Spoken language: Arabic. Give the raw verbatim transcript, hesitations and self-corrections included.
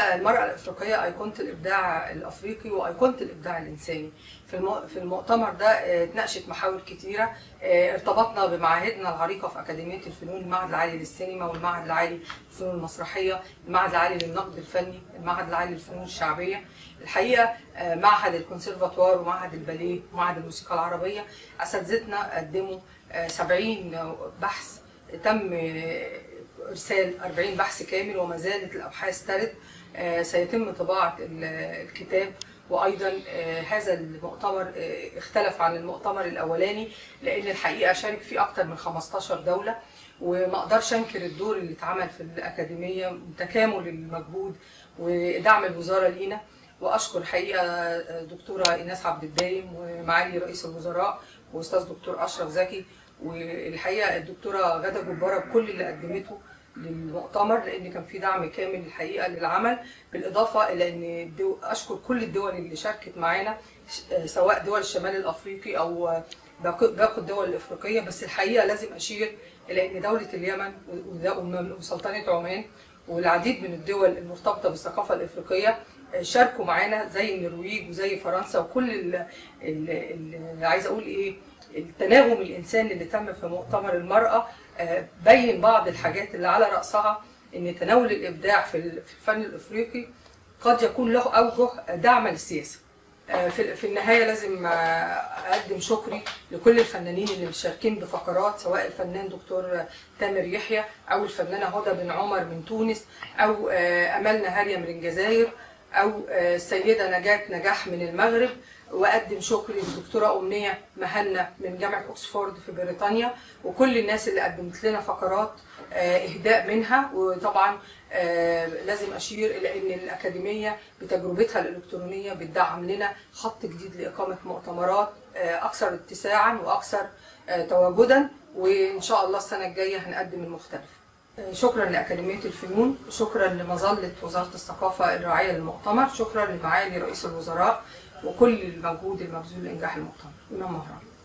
الحقيقه المراه الافريقيه ايقونه الابداع الافريقي وايقونه الابداع الانساني. في في المؤتمر ده اتناقشت محاور كتيره، ارتبطنا بمعاهدنا العريقه في اكاديميه الفنون، المعهد العالي للسينما والمعهد العالي للفنون المسرحيه، المعهد العالي للنقد الفني، المعهد العالي للفنون الشعبيه. الحقيقه معهد الكونسرفاتوار ومعهد الباليه ومعهد الموسيقى العربيه، اساتذتنا قدموا سبعين بحث، تم ارسال أربعين بحث كامل وما زالت الابحاث ترد. سيتم طباعه الكتاب. وايضا هذا المؤتمر اختلف عن المؤتمر الاولاني لان الحقيقه شارك فيه اكثر من خمستاشر دوله، وما اقدرش انكر الدور اللي اتعمل في الاكاديميه، تكامل المجهود ودعم الوزاره لينا. واشكر حقيقه دكتوره ايناس عبد الدايم ومعالي رئيس الوزراء واستاذ دكتور اشرف زكي، والحقيقه الدكتوره غاده جباره بكل اللي قدمته للمؤتمر، لان كان في دعم كامل الحقيقه للعمل، بالاضافه الى ان اشكر كل الدول اللي شاركت معانا، سواء دول الشمال الافريقي او باقي الدول الافريقيه. بس الحقيقه لازم اشير الى ان دوله اليمن وسلطنه عمان والعديد من الدول المرتبطه بالثقافه الافريقيه شاركوا معانا، زي النرويج وزي فرنسا، وكل اللي عايزه اقول ايه التناغم الانساني اللي تم في مؤتمر المراه بين بعض الحاجات اللي على راسها ان تناول الابداع في الفن الافريقي قد يكون له اوجه دعم للسياسه. في النهايه لازم اقدم شكري لكل الفنانين اللي مشاركين بفقرات، سواء الفنان دكتور تامر يحيى او الفنانه هدى بن عمر من تونس او املنا هاريه من الجزائر او السيده نجاة نجاح من المغرب. واقدم شكري للدكتوره امنيه مهنا من جامعه اوكسفورد في بريطانيا، وكل الناس اللي قدمت لنا فقرات اهداء منها. وطبعا لازم اشير الى ان الاكاديميه بتجربتها الالكترونيه بتدعم لنا خط جديد لاقامه مؤتمرات اكثر اتساعا واكثر تواجدا، وان شاء الله السنه الجايه هنقدم المختلف. شكرا لأكاديمية الفنون، شكرا لمظلة وزارة الثقافة الراعية للمؤتمر، شكرا لمعالي رئيس الوزراء وكل المجهود المبذول لإنجاح المؤتمر. إمام مهران.